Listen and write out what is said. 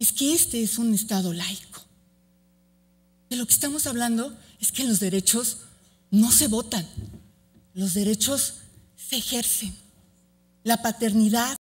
es que este es un Estado laico. De lo que estamos hablando es que los derechos no se votan, los derechos se ejercen. La paternidad